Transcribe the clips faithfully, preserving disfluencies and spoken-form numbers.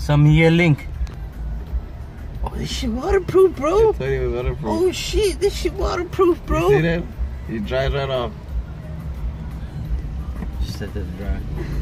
San Miguel Link. Oh, this shit waterproof, bro. It's not even waterproof. Oh shit, this shit waterproof, bro. You see that? He dries right off. Just let this dry.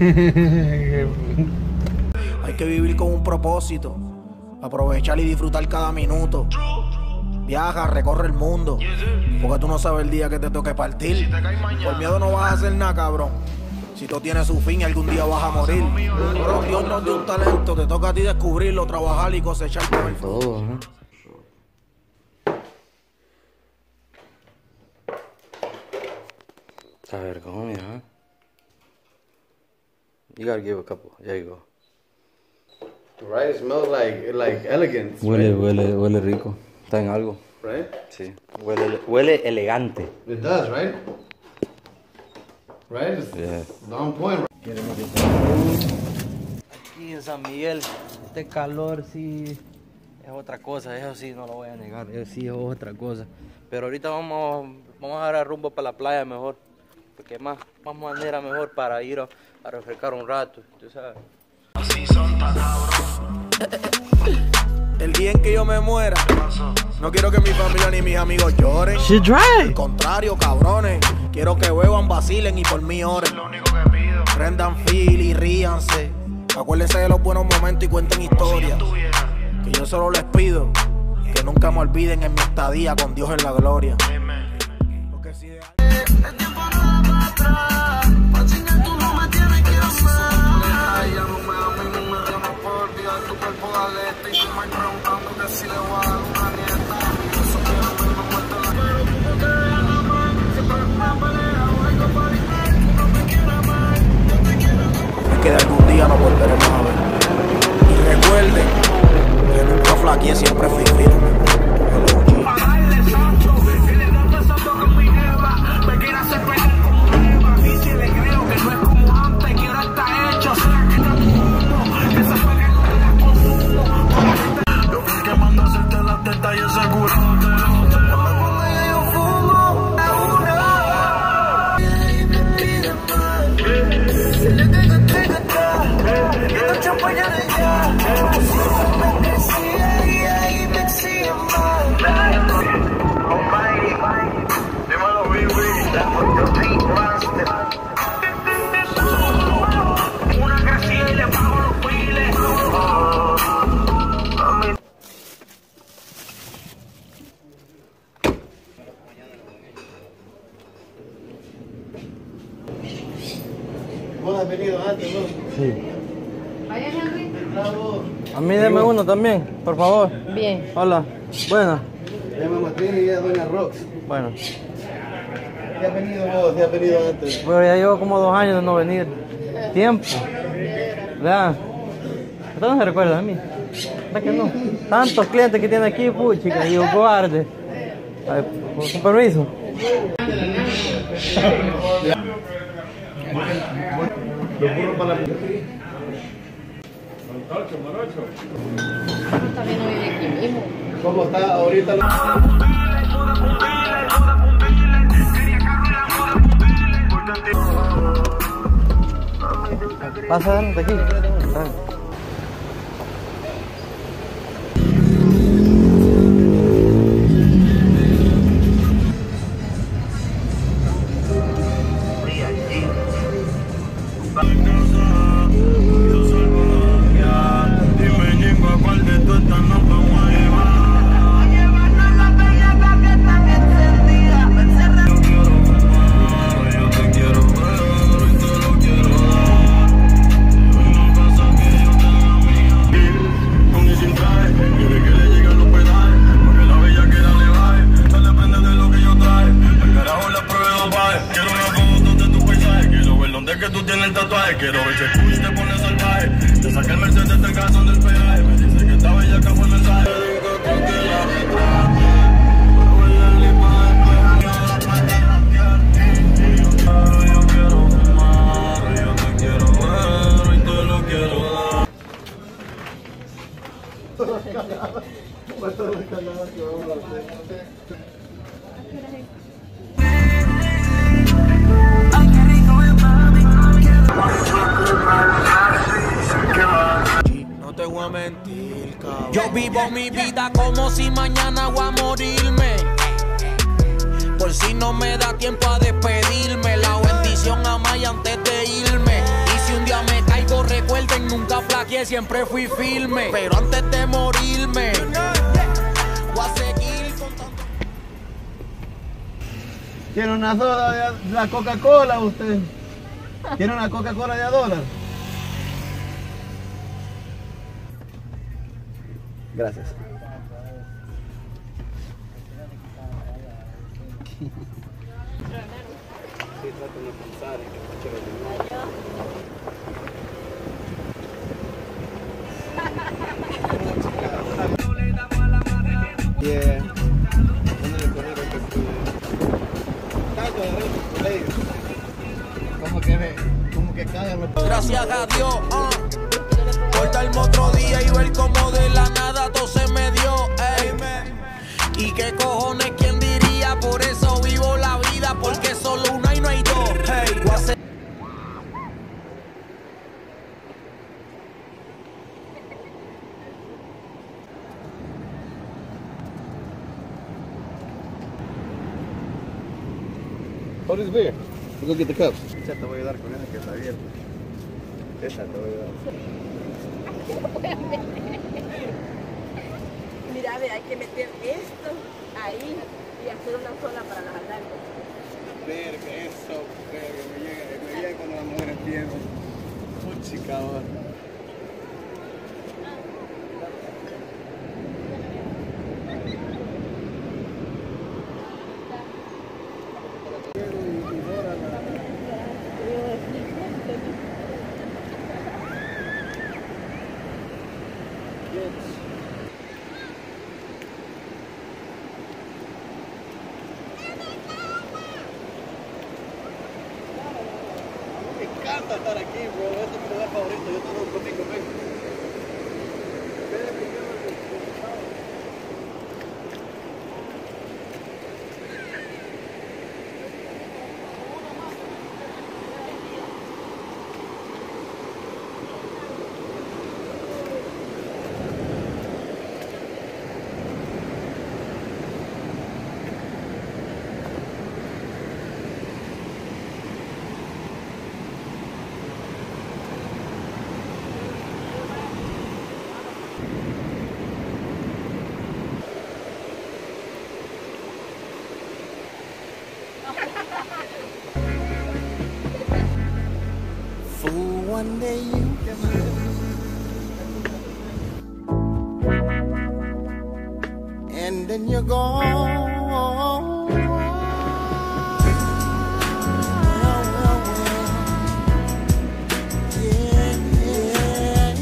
Hay que vivir con un propósito, aprovechar y disfrutar cada minuto. Viaja, recorre el mundo, porque tú no sabes el día que te toque partir. Por miedo no vas a hacer nada, cabrón. Si todo tiene su fin, algún día vas a morir. Pero Dios nos dio un talento, te toca a ti descubrirlo, trabajar y cosechar con el fruto. Todo, ¿no? A ver, ¿cómo mira? Huh? You gotta give a couple. There you go. Right? It smells like like elegance. Huele, right? huele, huele rico. Está en algo. Right? Sí. Huele, huele elegante. It does, right? Right? It's, Yeah. it's on point. Aquí en San Miguel, este calor sí es otra cosa, eso sí no lo voy a negar, eso sí es otra cosa. Pero ahorita vamos, vamos a dar rumbo para la playa mejor, porque más, más manera mejor para ir a, a refrescar un rato, tú sabes. El día en que yo me muera, no quiero que mi familia ni mis amigos lloren. Shit dry. Al contrario, cabrones, quiero que beban, vacilen y por mí oren. Lo único que pido. Prendan fil y ríanse. Acuérdense de los buenos momentos y cuenten historias. Que yo solo les pido que nunca me olviden en mi estadía con Dios en la gloria. Porque si de... El tiempo no da para atrás. Pa' chingar tú no me tienes que amar. Ya no me ames, no me llamas por olvidar tu cuerpo de alerta. Y tú me preguntando que si le voy a dar una nieta. Eso quiero verme muerto en la pero tú no te dejas la mano. Siempre es una pelea o algo para igual. Tú no me quieras más, no te quieras más. Es que de algún día nos volveremos a ver. Y recuerden que nunca flaqueé, siempre fui firme. Vos has venido antes, ¿no? Sí. Vaya, Henry. Bravo. A mí deme uno también, por favor. Bien. Hola. Bueno. Llama Martín y ella Doña Rox. Bueno. ¿Qué has venido vos? ¿Qué has venido antes? Pero ya llevo como dos años de no venir. Tiempo. Vean. ¿Usted no se recuerda de mí? ¿Verdad que no? Tantos clientes que tiene aquí, puchica, y un cobarde. Ay, con permiso. Lo puro para la... También no vive aquí mismo. ¿Cómo está ahorita? Pasa adelante aquí. Dale. Quiero ver si tú te pones salvaje. Te saqué el Mercedes del gas del peaje. Me dice que estaba y acabó el mensaje. Yo quiero fumar, yo te quiero ver y te lo quiero dar. te voy a mentir, cabrón. Yo vivo mi vida como si mañana voy a morirme. Por si no me da tiempo a despedirme. La bendición a Maya antes de irme. Y si un día me caigo, recuerden, nunca flaqueé, siempre fui firme. Pero antes de morirme, voy a seguir contando. ¿Quiere una soda de la Coca-Cola usted? ¿Quiere una Coca-Cola de a dólar? Gracias. Yeah. Como que me, como que cagan los... Gracias a Dios, uh, por darme otro día y ver cómo de la nada todo se me dio, ey. Y qué cojones, quién diría, por eso vivo la vida, porque solo una y no hay dos, hey. Voy a hacer... Hold this beer. We'll go get the cups. Esa te voy a ayudar con esa que está abierta. Esa te voy a ayudar. Mira, ve, hay que meter esto ahí y hacer una sola para las algas. Verga, eso, verga, me llega, me llega cuando las mujeres piensan. Puchi, cabrón. Me encanta estar aquí, bro. Este es mi lugar favorito. Yo tengo un domingo, ven. Fool, one day you and then you're gone. Well, well, well. Yeah, yeah,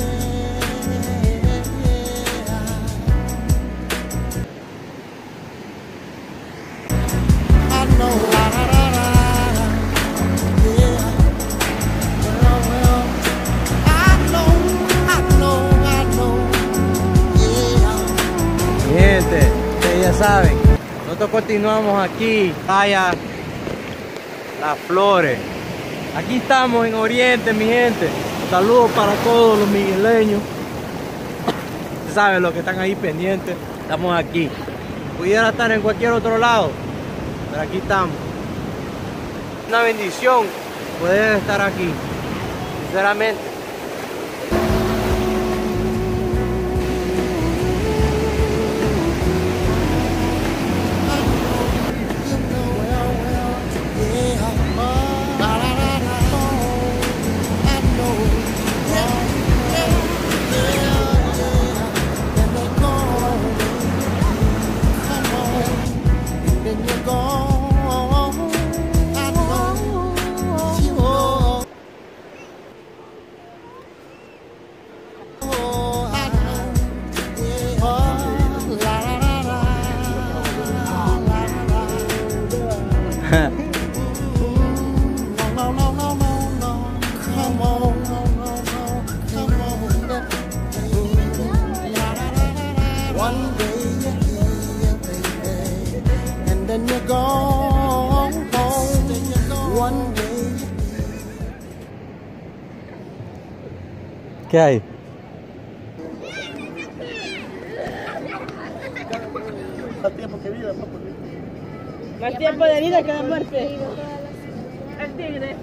yeah. I know. La, la, la, la, la. Yeah. Well, well. I know, I know, I know. Yeah. Mi gente, ustedes ya saben, nosotros continuamos aquí, playa Las Flores. Aquí estamos en Oriente, mi gente. Saludos para todos los migueleños. Ustedes saben los que están ahí pendientes. Estamos aquí. Pudiera estar en cualquier otro lado, pero aquí estamos. Una bendición poder estar aquí, sinceramente. ¿Qué hay? que vida, papá. Más tiempo de vida que de muerte. El tigre.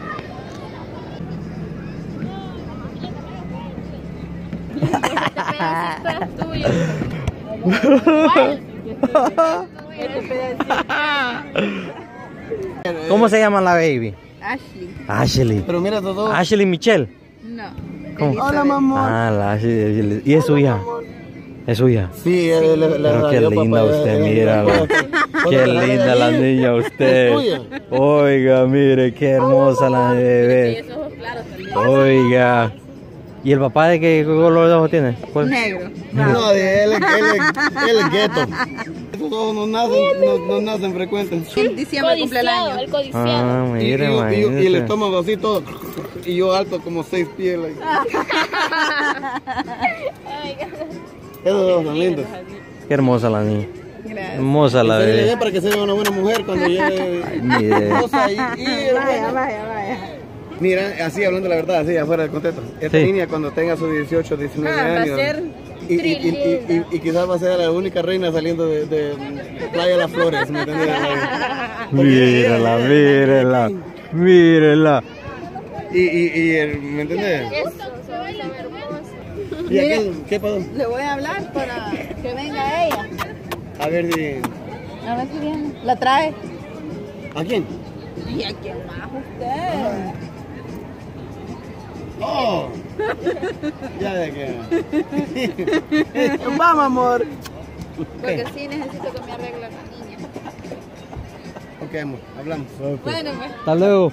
¿Cómo se llama la baby? Ashley. Ashley. Pero mira todo. Ashley Michelle. No. ¿Cómo? Hola, mamá. Ah, la Ashley. ¿Y es su hija? ¿Es su hija? Sí, le, le, le Pero qué dio linda papá, usted, eh, mírala. eh, Qué linda la niña usted. ¿Es tuya? Oiga, mire, qué hermosa la bebé. Oiga. ¿Y el papá de qué color de ojos tiene? ¿Cuál? Negro. No, de él, él, él, él es gueto. Esos ojos no nacen, no, no nacen frecuentes. En diciembre cumple el año. El codiciado. Ah, Y, y, mire, y, y el imagínese. estómago así todo. Y yo alto como seis pies. Like. Esos ojos son lindos. Qué hermosa la niña. Gracias. Hermosa la Usted le bebé. ve para que sea una buena mujer cuando llegue. Mire. Hermosa y, y Vaya, vaya, vaya. Mira, así hablando la verdad, así afuera del contexto. Esta Sí. niña cuando tenga sus dieciocho, diecinueve Ah, va a años. ser Y, y, y, y, y, y quizás va a ser la única reina saliendo de, de, de Playa de las Flores, ¿me entiendes? Mírala, mírala. Mírala. Y, y, y el- ¿me entiendes? ¿Y aquel, qué pasó? Le voy a hablar para que venga ella. A ver si... A ver si viene. La trae. ¿A quién? ¿Y a quién más usted? ¡Oh! Ya de que... Vamos, amor. Porque sí necesito que me arregle la niña. Ok, amor, hablamos. Bueno, pues. Hasta luego.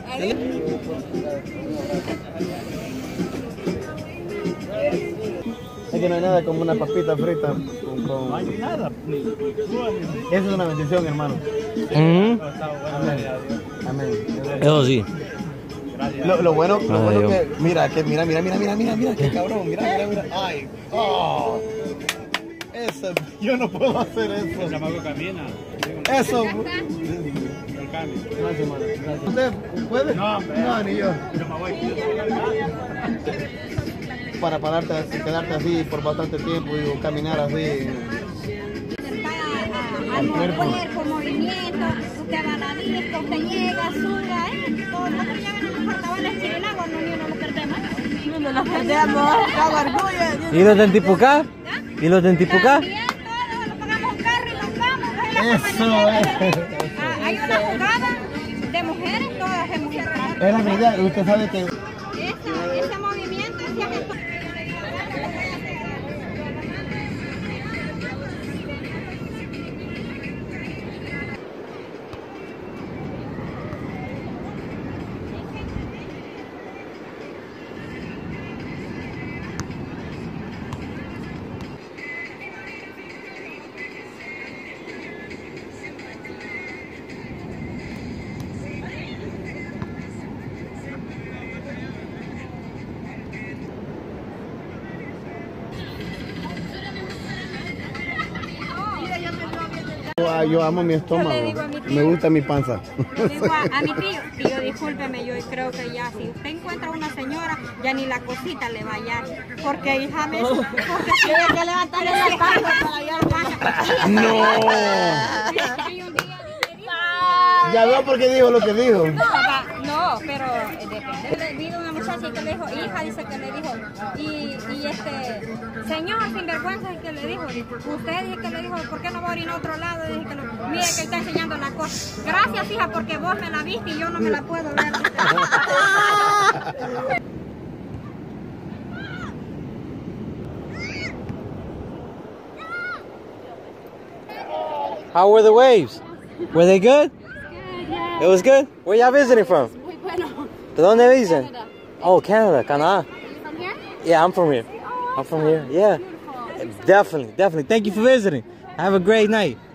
Es que no hay nada como una papita frita con... con... No hay nada. Eso es una bendición, hermano. Ujú. Amén. Amén. Eso sí. Lo, lo bueno, lo Ay, bueno Dios. que... Mira, que mira, mira, mira, mira, mira, mira, qué cabrón. Mira, mira, mira. Ay, oh. Eso, yo no puedo hacer eso. El chamaco camina. Eso. Gracias, hermano. Gracias. ¿Usted puede? No, no, ni yo. Para pararte, así, quedarte así por bastante tiempo y caminar así. Al cuerpo, movimiento, usted va a la disco, usted llega, suda, ¿eh? Todo el mundo llega en los carnavales chirilagos, no ni uno lo perdemos. No nos los perdemos, con orgullo. ¿Y los de Antipucá? ¿Y los de Antipucá? También todos, lo pagamos un carro y nos vamos. Eso es. Ah, hay una jugada de mujeres, todas de mujeres. Es la verdad, usted sabe que... Esa, ese movimiento se hace todo. Yo, yo amo mi estómago, Yo le digo a mi tío. me gusta mi panza. Le digo a, a mi tío, tío, discúlpeme, yo creo que ya, si usted encuentra una señora, ya ni la cosita le va a hallar. Porque, hija, me, porque tiene que levantarle la panza para hallar panza. No. Hay un día le digo, Ya veo por qué dijo lo que dijo. no, va, no, pero eh, depende. Le vi de una muchacha que le dijo, hija, dice que le dijo, y, y este, señor, sinvergüenza, que le dijo, usted dice que le dijo, ¿por qué no va a orinar a otro lado? Dije que lo, mire que está enseñando la cosa. Gracias, hija, porque vos me la viste y yo no me la puedo ver. How were the waves? Were they good? It was good? Where y'all visiting from? Muy bueno. ¿De dónde dicen? Oh, Canada, Canadá. From here? Yeah, I'm from here. I'm from here. Yeah. Definitely, definitely. Thank you for visiting. Have a great night.